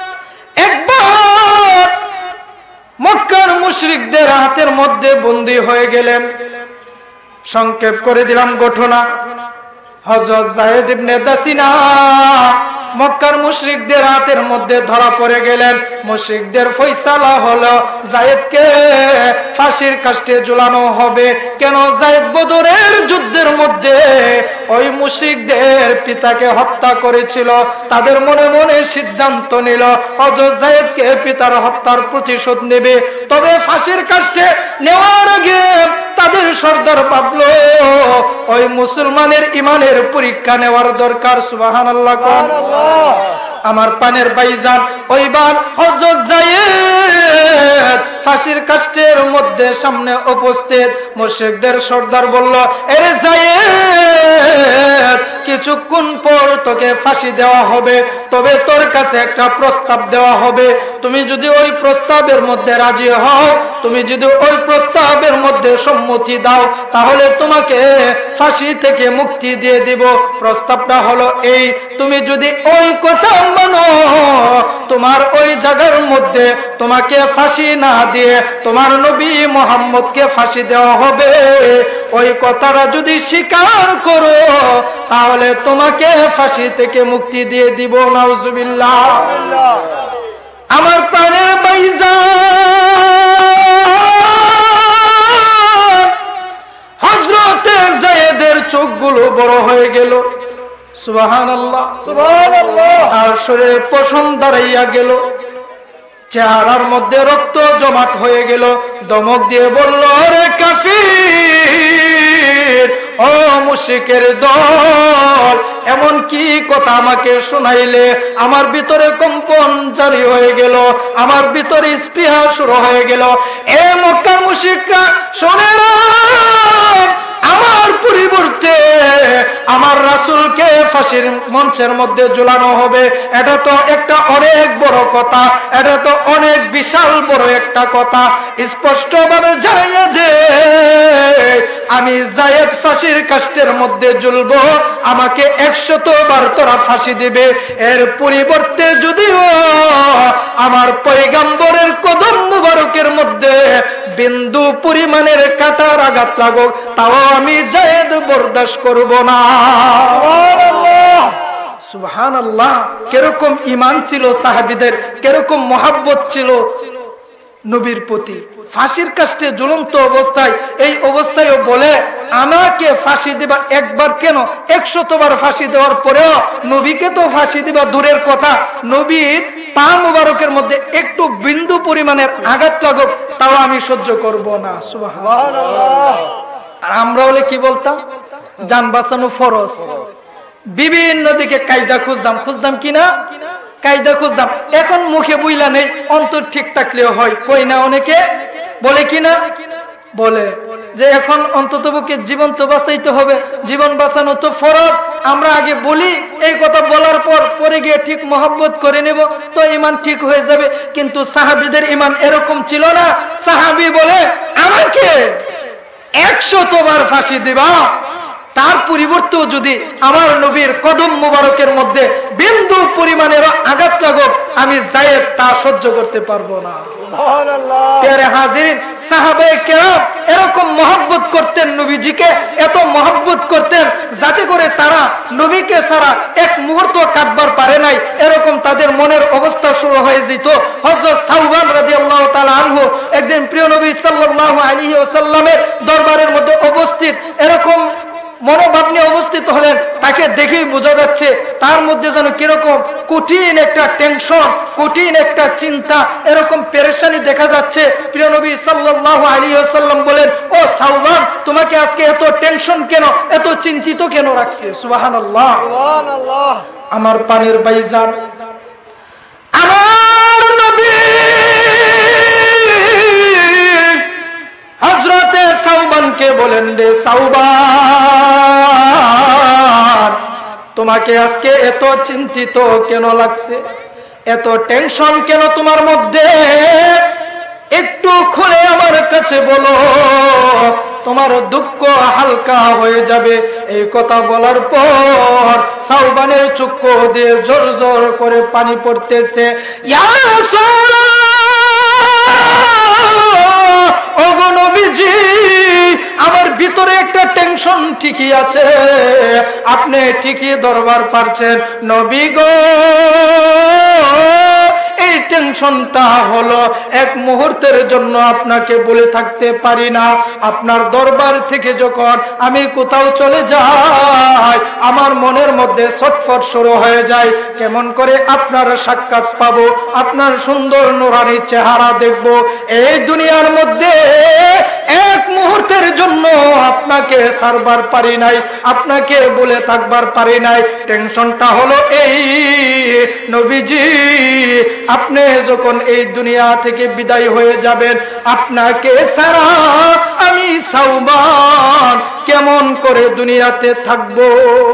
A: একবার মক্কার মুশরিকদের হাতের মধ্যে বন্দী হয়ে গেলেন। সংক্ষেপ করে দিলাম ঘটনা। হযরত যায়েদ ইবনে দাসিনা মক্কার মুশরিকদের হাতের মধ্যে ধরা পড়ে গেলেন। মুশরিকদের ফয়সালা হলো যায়েদকে ফাঁসির কাস্টে ঝুলানো হবে। কেন? যায়েদ বদরের যুদ্ধের মধ্যে ওই মুশরিকদের পিতাকে হত্যা করেছিল। তাদের মনে মনে সিদ্ধান্ত নিল হযরত যায়েদকে পিতার হত্যার প্রতিশোধ নেবে। তবে ফাঁসির কাস্টে নেওয়ার আগে তাদের সর্দার ভাবলো ওই মুসলমানের ইমানের পরীক্ষা নেওয়ার দরকার। সুবহানাল্লাহ। আমার পানের ভাইজান ওইবার হযরত যায়েদ ফাঁসির কাস্টের মধ্যে সামনে উপস্থিত। মুশরিকদের সর্দার বলল, এরে যায়েদ, কিছুক্ষণ পর তোকে ফাঁসি দেওয়া হবে, তবে তোর কাছে একটা প্রস্তাব দেওয়া হবে। তুমি যদি ওই প্রস্তাবের মধ্যে রাজি হও, তুমি যদি ওই প্রস্তাবের মধ্যে সম্মতি দাও, তাহলে তোমাকে ফাঁসি থেকে মুক্তি দিয়ে দিব। প্রস্তাবটা হলো এই, তুমি যদি ওই কথা মানো, তোমার ওই জায়গার মধ্যে তোমাকে ফাঁসি না দিয়ে তোমার নবী মুহাম্মদকে ফাঁসি দেওয়া হবে। ওই কথাটা যদি স্বীকার করো, তাহলে তোমাকে ফাঁসি থেকে মুক্তি দিয়ে দিব। নাউজুবিল্লাহ। আমার প্রাণের ভাইজান হযরতে যায়েদের চোখগুলো বড় হয়ে গেল। সুবহানাল্লাহ, সুবহানাল্লাহ। আর শরীরের পশম দাঁড়াইয়া গেল, চেহারার মধ্যে রক্ত জমাট হয়ে গেল। দমক দিয়ে বলল, রে কাফির, ও মুশরিকের দল, এমন কি কথা আমাকে শোনাইলে? আমার ভিতরে কম্পন জারি হয়ে গেল, আমার ভিতরে স্পৃহা শুরু হয়ে গেল। এ মক্কার মুশরিকরা শুনে রাখ, আমার পরিবর্তে আমার রাসূলকে ফাঁসির মঞ্চের মধ্যে ঝুলানো হবে। এটা তো একটা অনেক বড় কথা, এটা তো অনেক বিশাল বড় একটা কথা। স্পষ্ট ভাবে জানিয়ে দে, আমি যায়েদ ফাঁসির কাস্টের মধ্যে ঝুলবো, আমাকে একশত বার তোরা ফাঁসি দিবে। এর পরিবর্তে যদিও আমার পয়গম্বরের কদম মুবারকের মধ্যে বিন্দু পরিমাণের কাঁটার আঘাত লাগুক, তাও আমি যায়েদ বরদাস্ত করব না। সুবহানাল্লাহ, সুবহানাল্লাহ। কিরকম ঈমান ছিল সাহাবীদের, কিরকম মহব্বত ছিল নবীর প্রতি। ফাঁসির কাস্টে ঝুলন্ত অবস্থায়, এই অবস্থায়ও বলে, আমাকে ফাঁসি দিবা একবার কেন, একশতবার ফাঁসি দেওয়ার পরেও নবীকে তো ফাঁসি দিবা দূরের কথা, নবীর পা মুবারকের মধ্যে একটু বিন্দু পরিমাণের আঘাত লাগুক, তাও আমি সহ্য করব না। সুবহানাল্লাহ। আর আমরা হলে কি বলতাম? জান বাঁচানো ফরজ। বিভিন্ন দিকে কায়দা খুঁজতাম, খুঁজতাম কিনা কায়দা খুঁজতাম। এখন মুখে বুইলা নেই, অন্তর ঠিক থাকলেও হয়, কই না? অনেকে বলে কিনা, বলে যে এখন অন্তত পক্ষে জীবন তো বাঁচাইতে হবে, জীবন বাঁচানো তো ফরজ। আমরা আগে বলি, এই কথা বলার পর পরে গিয়ে ঠিক মহব্বত করে নেব, তো ইমান ঠিক হয়ে যাবে। কিন্তু সাহাবীদের ইমান এরকম ছিল না। সাহাবী বলে, আমাকে একশতবার ফাঁসি দিবা, তার পরিবর্তেও যদি আমার নবীর কদম মুবারকের মধ্যে বিন্দু পরিমাণের আঘাত লাগুক, আমি যায়েদ তা সহ্য করতে পারবো না। সুবহানাল্লাহ। প্যারে হাজিরিন, সাহাবায়ে কেরাম এরকম মহব্বত করতেন নবীজিকে, এত মহব্বত করতেন যাতে করে তারা নবীকে ছাড়া এক মুহূর্ত কাটবার পারে নাই, এরকম তাদের মনের অবস্থা শুরু হয়ে যেত। হযরত সাওবান রাদিয়াল্লাহু তাআলা আনহু একদিন প্রিয় নবী সাল্লাল্লাহু আলাইহি ওয়াসাল্লামের দরবারের মধ্যে উপস্থিত, এরকম মনোভাব নিয়ে অবস্থিত হলেন। তাকে দেখেই বোঝা যাচ্ছে তার মধ্যে যেন কিরকম কঠিন একটা টেনশন, কঠিন একটা চিন্তা, এরকম পেরেশানি দেখা যাচ্ছে। প্রিয় নবী সাল্লাল্লাহু আলাইহি ওয়াসাল্লাম বলেন, ও সাওবান, তোমাকে আজকে এত টেনশন কেন, এত চিন্তিত কেন রাখছে? সুবহানাল্লাহ, সুবহানাল্লাহ। আমার পানের ভাইজান, আমার নবী হযরতে সাওবানকে বলেন, রে সাওবান, তোমাকে আজকে এত চিন্তিত কেন লাগছে, এত টেনশন কেন তোমার মধ্যে? একটু খুলে আমার কাছে বলো, তোমার দুঃখ হালকা হয়ে যাবে। এই কথা বলার পর সাওবানের চক্ষু দিয়ে জোর জোর করে পানি পড়তেছে। ইয়া রাসূলুল্লাহ, ওগো নবীজি, আমার ভিতরে একটা টেনশন ঠিকই আছে, আপনি ঠিকই দরবার পারছেন। নবী গো, এই টেনশনটা হলো এক মুহূর্তের জন্য আপনাকে বলে থাকতে পারি না। আপনার দরবার থেকে যখন আমি কোথাও চলে যাই, আমার মনের মধ্যে ছটফট শুরু হয়ে যায়, কেমন করে আপনার সাক্ষাৎ পাবো, আপনার সুন্দর নুরানি চেহারা দেখবো। এই দুনিয়ার মধ্যে এক মুহূর্তের জন্য আপনাকে সারবার পারি নাই, আপনাকে বলে থাকবার পারি নাই। টেনশনটা হলো এই, নবীজি আপনি যখন এই দুনিয়া থেকে বিদায় হয়ে যাবেন, আপনাকে ছাড়া আমি সাওবান কেমন করে দুনিয়াতে থাকবো।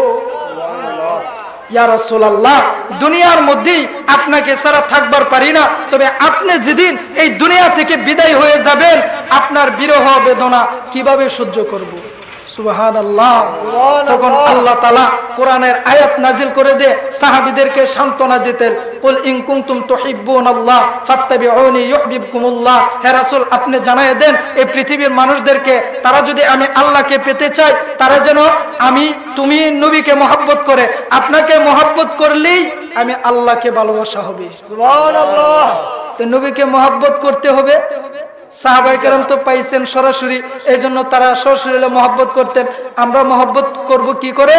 A: ইয়া রাসূলুল্লাহ, দুনিয়ার মধ্যেই আপনাকে ছাড়া থাকবার পারি না, তবে আপনি যেদিন এই দুনিয়া থেকে বিদায় হয়ে যাবেন, আপনার বিরহ বেদনা কিভাবে সহ্য করব। সুবহানাল্লাহ। তখন আল্লাহ তাআলা কোরআনের আয়াত নাজিল করে দিয়ে সাহাবীদেরকে সান্ত্বনা দিতেন, কুল ইন কুনতুম তুহিব্বুনাল্লাহ ফাত্তাবিউনি ইউহিব্বুকুমুল্লাহ। হে রাসূল, আপনি জানায় দেন এই পৃথিবীর মানুষদেরকে, তারা যদি আমি আল্লাহকে পেতে চায়, তারা যেন আমি তুমি নবীকে মহব্বত করে, আপনাকে মহব্বত করলেই আমি আল্লাহকে ভালোবাসা হবে। সুবহানাল্লাহ। তো নবীকে মহব্বত করতে হবে। সাহাবায়ে কেরাম তো পাইছেন সরাসরি, এই জন্য তারা সরাসরি মহব্বত করতেন। আমরা মহব্বত করব কি করে?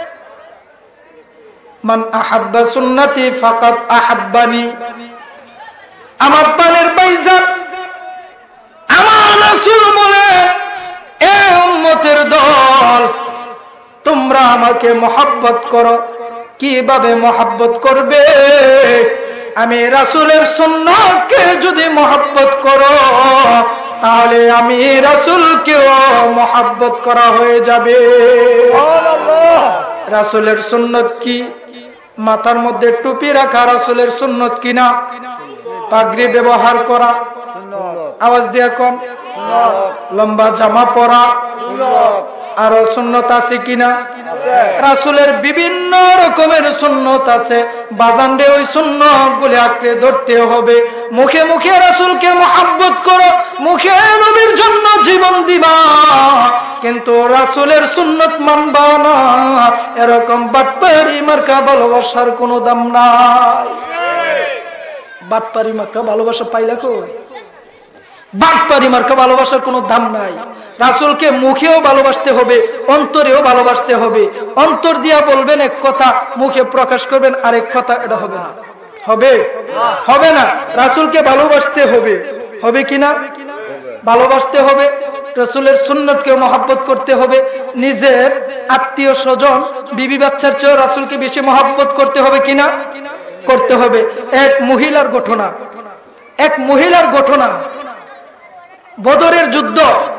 A: মান আহাব্বা সুন্নতি ফাকাদ আহাব্বানি। আমার প্রাণের ভাইজান, আমার রাসূল বলে, এ উম্মতের দল, তোমরা আমাকে মহব্বত করো। কিভাবে মহব্বত করবে? আমি রাসূলের সুন্নাতকে যদি মহব্বত করো, তাহলে আমি রাসূলকেও মহব্বত করা হয়ে যাবে। সুবহানাল্লাহ। রাসূলের সুন্নাত কি? মাথার মধ্যে টুপি রাখা রাসূলের সুন্নাত কিনা? পাগড়ি ব্যবহার করা, আওয়াজ দিয়া কম, লম্বা জামা পরা, আরো সুন্নত আছে কিনা? রাসূলের বিভিন্ন রকমের সুন্নত আছে। বাজানরে ওই সুন্নত গুলি আঁকড়ে ধরতে হবে। মুখে মুখে রাসূলকে মহব্বত করো, মুখে নবীর জন্য জীবন দিবা, কিন্তু রাসূলের সুন্নত মানবা না। এরকম বাটপারি মার্কা ভালোবাসার কোনো দাম নাই। বাটপারি মার্কা ভালোবাসা পাইলা কই? বাটপারি মার্কা ভালোবাসার কোনো দাম নাই। রাসূলকে মুখেও ভালোবাসতে হবে, অন্তরেও ভালোবাসতে হবে। অন্তর দিয়া বলবেন এক কথা, মুখে প্রকাশ করবেন আরেক কথা, এটা হবে না। হবে হবে না। রাসূলকে ভালোবাসতে হবে, হবে কিনা? ভালোবাসতে হবে। রাসূলের সুন্নাতকে মহব্বত করতে হবে। নিজের আত্মীয় স্বজন, বিবি বাচ্চার চেয়ে রাসূলকে বেশি মহব্বত করতে হবে কিনা? করতে হবে। এক মহিলার ঘটনা, এক মহিলার ঘটনা বদরের যুদ্ধ।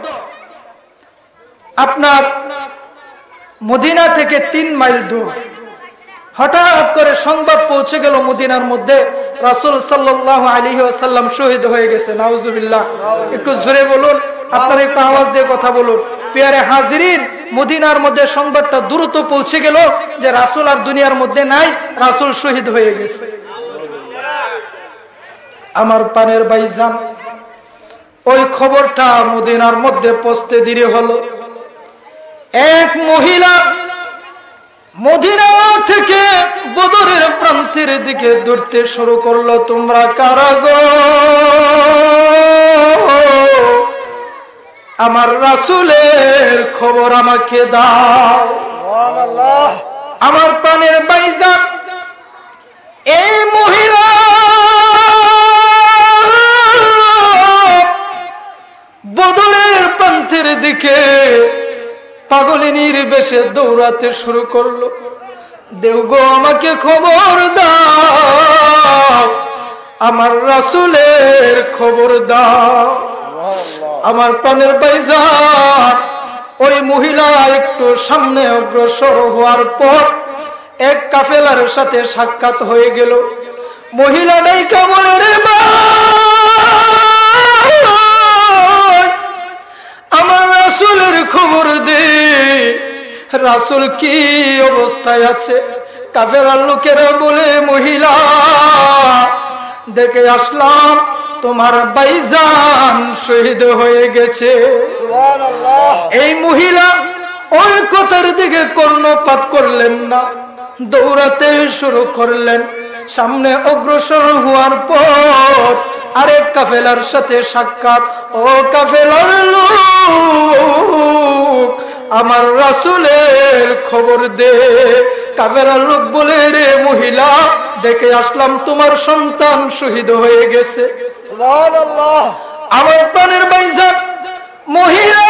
A: আপনার মদিনা থেকে তিন মাইল দূর। হঠাৎ করে সংবাদ পৌঁছে গেল মদিনার মধ্যে রাসূল সাল্লাল্লাহু আলাইহি ওয়াসাল্লাম শহীদ হয়ে গেছে। নাউজুবিল্লাহ। একটু জোরে বলুন, আপনারা একটু আওয়াজ দিয়ে কথা বলুন। প্রিয় হাজিরিন, মদিনার মধ্যে সংবাদটা দ্রুত পৌঁছে গেল যে রাসূল আর দুনিয়ার মধ্যে নাই, রাসূল শহীদ হয়ে গেছে। আমার পানের ভাইজান, ওই খবরটা মদিনার মধ্যে পৌঁছতে দেরি হলো। এক মহিলা মদিনা থেকে বদরের প্রান্তের দিকে দৌড়তে শুরু করলো। তোমরা কারা গো? আমার রাসূলের খবর আমাকে দাও। সুবহানাল্লাহ। আমার প্রাণের ভাইজান, এই মহিলা বদরের প্রান্তের দিকে পাগলিনীর বেশে দৌড়াতে শুরু করলো। দেও গো, আমাকে খবর দাও, আমার রাসূলের খবর দাও। আমার প্রাণের ভাইজান, ওই মহিলা একটু সামনে অগ্রসর হওয়ার পর এক কাফেলার সাথে সাক্ষাৎ হয়ে গেল। মহিলা নাই কেমন রে মা, আমার রাসূল রাসূল কি অবস্থায় আছে? কাফেরার লোকেরা বলে, মহিলা দেখে আসলাম তোমার ভাইজান শহীদ হয়ে গেছে। সুবহানাল্লাহ। এই মহিলা ওই কথার দিকে কর্ণপাত করলেন না, দৌড়াতে শুরু করলেন। সামনে অগ্রসর হওয়ার পর আরেক কাফেলার সাথে সাক্ষাৎ। ও কাফেলার লোক, আমার রাসূলের খবর দে। কাফেলার লোক বলে, রে মহিলা দেখে আসলাম তোমার সন্তান শহীদ হয়ে গেছে। সুবহানাল্লাহ। আমার প্রাণের ভাইজান মহিলা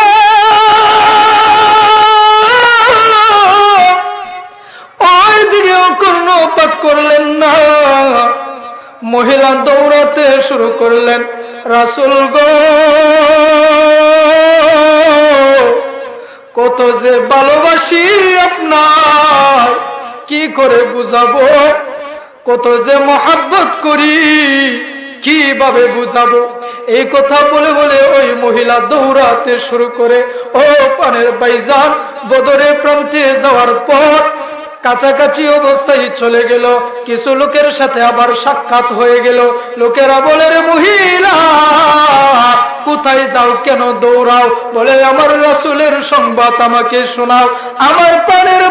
A: ওই দিকেও কর্ণপাত করলেন না। মহিলা দৌড়াতে শুরু করলেন, রাসূল গো কত যে ভালোবাসি আপনার, কি করে বুঝাবো, কত যে মহব্বত করি, কিভাবে বুঝাবো। এই কথা বলে বলে ওই মহিলা দৌড়াতে শুরু করে। ও পানের ভাইজান, বদরের প্রান্তে যাওয়ার পর কাছাকাছি অবস্থায় চলে গেল, কিছু লোকের সাথে আবার সাক্ষাৎ হয়ে গেল। লোকেরা বলে, রে মহিলা কোথায় যাও, কেন দৌড়াও? বলে, আমার রাসূলের সংবাদ আমাকে শোনাও। আমার প্রাণের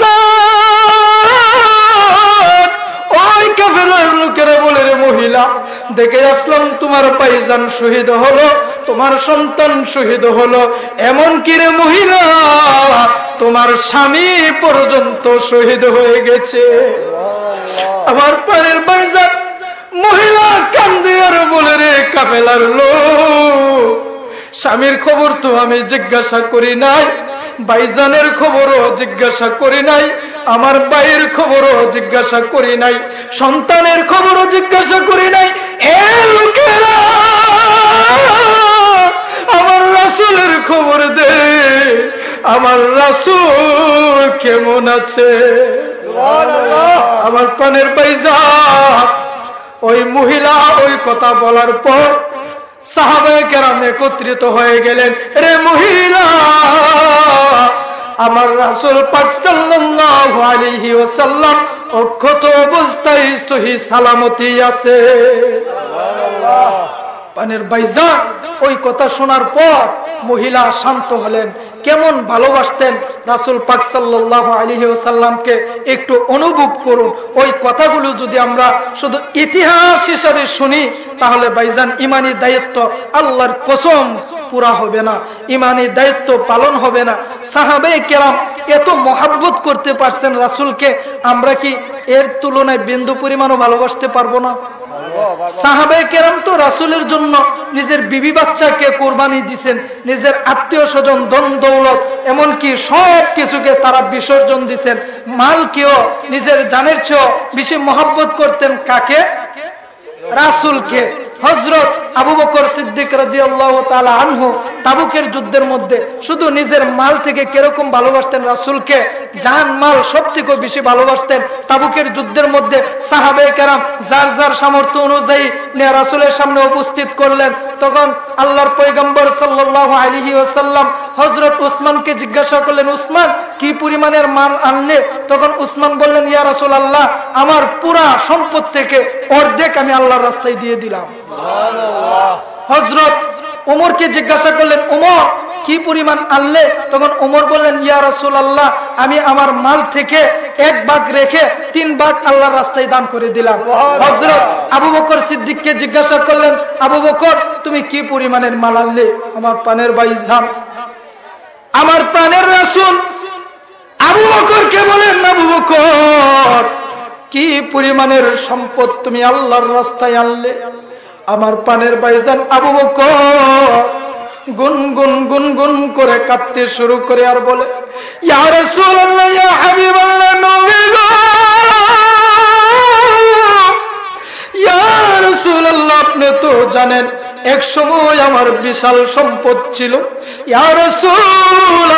A: ভাইজান ওই কাফেলার লোকেরা বলে, রে মহিলা দেখে আসলাম তোমার ভাইজান শহীদ হলো, তোমার সন্তান শহীদ হলো। এমন কি রে মহিলা, তোমার স্বামী পর্যন্ত শহীদ হয়ে গেছে। আমার প্রাণের ভাইজান মহিলা কান্দে আর বলে, রে কাফেলার লোক, স্বামীর খবর তো আমি জিজ্ঞাসা করি নাই, ভাইজানের খবরও জিজ্ঞাসা করি নাই, আমার ভাইয়ের খবরও জিজ্ঞাসা করি নাই, সন্তানের খবরও জিজ্ঞাসা করি নাই। এ লোকেরা আমার রাসূলের খবর দে, আমার রাসূল কেমন আছে। সুবহানাল্লাহ। আমার প্রাণের ভাইজান ওই মহিলা ওই কথা বলার পর সাহাবায়ে কেরাম একত্রিত হয়ে গেলেন। রে মহিলা, আমার রাসূল পাক সাল্লাল্লাহু আলাইহি ওয়াসাল্লাম অক্ষত অবস্থায় সহি সালামতি আছে। সুবহানাল্লাহ। পানের ভাইজান ওই কথা শোনার পর মহিলা শান্ত হলেন। কেমন ভালোবাসতেন রাসূল পাক সাল্লাল্লাহু আলাইহি ওয়াসাল্লামকে একটু অনুভব করুন। ওই কথাগুলো যদি আমরা শুধু ইতিহাস হিসাবে শুনি তাহলে ভাইজান ইমানি দায়িত্ব আল্লাহর কসম পুরা হবে না, ইমানি দায়িত্ব পালন হবে না। সাহাবায়ে কেরাম এত মহব্বত করতে পারছেন রাসূলকে, আমরা কি এর তুলনায় বিন্দু পরিমাণও ভালোবাসতে পারবো না? সাহাবায়ে কেরাম তো রাসূলের জন্য নিজের বিবি বাচ্চাকে কোরবানি দিয়েছেন, নিজের আত্মীয় স্বজন ধন দৌলত এমনকি সব কিছুকে তারা বিসর্জন দিয়েছেন। মালকেও নিজের জানের চেয়েও বেশি মহব্বত করতেন কাকে? রাসূলকে। হযরত আবু বকর সিদ্দিক রাদিয়াল্লাহু তাআলা আনহু তাবুকের যুদ্ধের মধ্যে শুধু নিজের মাল থেকে কিরকম ভালোবাসতেন রাসূলকে, জান মাল সব থেকে বেশি ভালোবাসতেন। তাবুকের যুদ্ধের মধ্যে সাহাবায়ে কেরাম যার যার সামর্থ্য অনুযায়ী নিয়ে রাসূলের সামনে উপস্থিত করলেন। তখন আল্লাহর পয়গম্বর সাল্লাল্লাহু আলাইহি ওয়াসাল্লাম হযরত উসমানকে জিজ্ঞাসা করলেন, উসমান কি পরিমাণের মাল আনলে? তখন উসমান বললেন, ইয়া রাসূলুল্লাহ, আমার পুরা সম্পদ থেকে অর্ধেক আমি আল্লাহর রাস্তায় দিয়ে দিলাম। সুবহানাল্লাহ। হযরত ওমরকে জিজ্ঞাসা করলেন, ওমর কি পরিমাণ আনলে? তখন ওমর বললেন, ইয়া রাসূলুল্লাহ, আমি আমার মাল থেকে এক ভাগ রেখে তিন ভাগ আল্লাহর রাস্তায় দান করে দিলাম। হযরত আবু বকর সিদ্দিককে জিজ্ঞাসা করলেন, আবু বকর তুমি কি পরিমাণের মাল আনলে? আমার প্রাণের ভাইজান, আমার প্রাণের রাসূল আবু বকরকে বলেন, আবু বকর কি পরিমাণের সম্পদ তুমি আল্লাহর রাস্তায় আনলে? আমার প্রাণের ভাইজান আবু বকর গুন গুন গুন গুন করে কাঁদতে শুরু করে আর বলে, ইয়া রাসূলুল্লাহ, ইয়া হাবিবাল্লাহ, নবী গো, ইয়া রাসূলুল্লাহ, আপনি তো জানেন এক সময় আমার বিশাল সম্পদ ছিল। ইয়া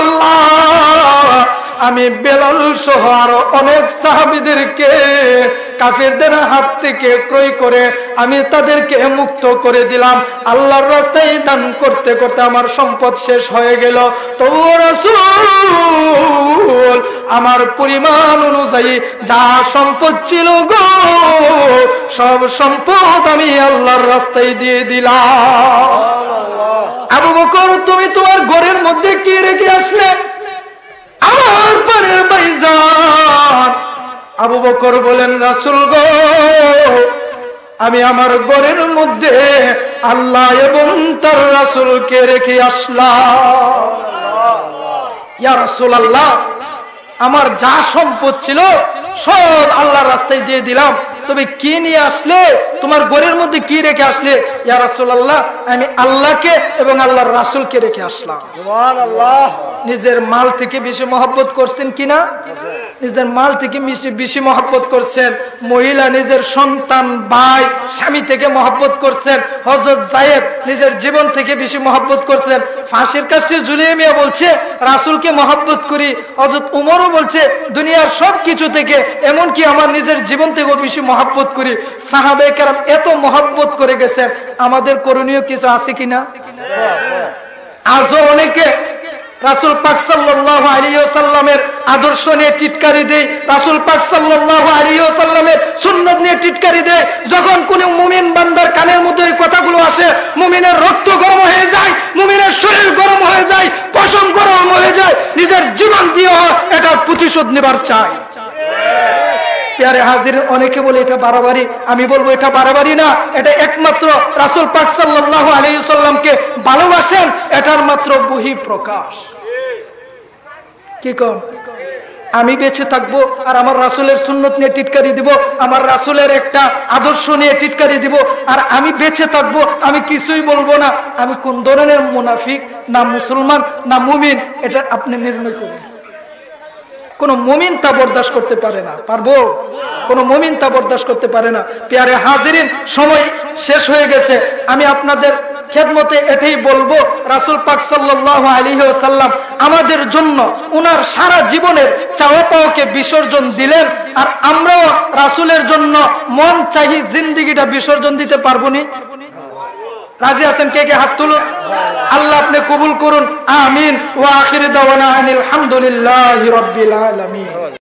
A: রাসূলুল্লাহ, আমি বেলাল সহ আরো অনেক সাহাবীদেরকে কাফেরদের হাত থেকে ক্রয় করে আমি তাদেরকে মুক্ত করে দিলাম। আল্লাহর রাস্তায় দান করতে করতে আমার সম্পদ শেষ হয়ে গেল, তবুও রাসূল আমার পরিমাণ অনুযায়ী যা সম্পদ ছিল গো সব সম্পদ আমি আল্লাহর রাস্তায় দিয়ে দিলাম। আবু বকর, তুমি তোমার ঘরের মধ্যে কি রেখে আসলে? আমার পরের ভাইজান আবু বকর বলেন, রাসূল গো, আমি আমার ঘরের মধ্যে আল্লাহ এবং তার রাসূলকে রেখে আসলাম। ইয়া রাসূলুল্লাহ, আমার যা সম্পদ ছিল সব আল্লাহর রাস্তায় দিয়ে দিলাম, তবে কি নিয়ে আসলে? তোমার ঘরের মধ্যে কি রেখে আসলে? ইয়া রাসূলুল্লাহ, আমি আল্লাহকে এবং আল্লাহর রাসূলকে রেখে আসলাম। সুবহানাল্লাহ। নিজের মাল থেকে বেশি মহব্বত করছেন কিনা? নিজের মাল থেকে বেশি মহব্বত করছেন। মহিলা নিজের সন্তান, ভাই, স্বামী থেকে মহব্বত করছেন। হযরত যায়েদ নিজের জীবন থেকে বেশি মহব্বত করছেন। ফাঁসির কাষ্ঠে ঝুলিয়ে মিয়া বলছে রাসূলকে মহব্বত করি। হযরত উমরও বলছে দুনিয়ার সব কিছু থেকে, এমনকি আমার নিজের জীবন থেকেও বেশি মহব্বত করি। সাহাবায়ে কেরাম এত মহব্বত করে গেছেন, আমাদের করণীয় কিছু আছে কিনা? আজও অনেকে রাসূল পাক সাল্লাল্লাহু আলাইহি ওয়াসাল্লামের আদর্শ নিয়ে টিটকারি দেয়, রাসূল পাক সাল্লাল্লাহু আলাইহি ওয়াসাল্লামের সুন্নাত নিয়ে টিটকারি দেয়। যখন কোন মুমিন বান্দার কানের মধ্যে এই কথাগুলো আসে, মুমিনের রক্ত গরম হয়ে যায়, মুমিনের শরীর গরম হয়ে যায়, পশম গরম হয়ে যায়, নিজের জীবন দিয়ে এটা প্রতিশোধ নেবার চায়। প্যারে হাজির, অনেকে বলে এটা বাড়াবাড়ি, আমি বলবো এটা বাড়াবাড়ি না, এটা একমাত্র রাসূল পাক সাল্লাল্লাহু আলাইহি ওয়াসাল্লামকে ভালোবাসেন এটার মাত্র বহি প্রকাশ। কি কম? আমি বেঁচে থাকবো আর আমার রাসূলের সুন্নত নিয়ে টিটকারি দিব, আমার রাসূলের একটা আদর্শ নিয়ে টিটকারি দিব, আর আমি বেঁচে থাকবো, আমি কিছুই বলবো না। আমি কোন ধরনের মুনাফিক, না মুসলমান না মুমিন, এটা আপনি নির্ণয় করুন। কোন মুমিন তা বরদাস্ত করতে পারে না। পারবো? কোন মুমিন তা বরদাস্ত করতে পারে না। প্যারে হাজিরিন, সময় শেষ হয়ে গেছে। আমি আপনাদের খেদমতে এটাই বলবো, রাসূল পাক সাল্লাল্লাহু আলাইহি ওয়াসাল্লাম আমাদের জন্য উনার সারা জীবনের চাওয়া পাওয়াকে বিসর্জন দিলেন, আর আমরাও রাসূলের জন্য মন চাহি জিন্দেগিটা বিসর্জন দিতে পারবো নি? রাজি আছেন? কে কে হাত তুলুন। আল্লাহ আপনি কবুল করুন, আমিন। ওয়া আখিরু দাওয়ানা আনিল হামদুলিল্লাহি রাব্বিল আলামিন।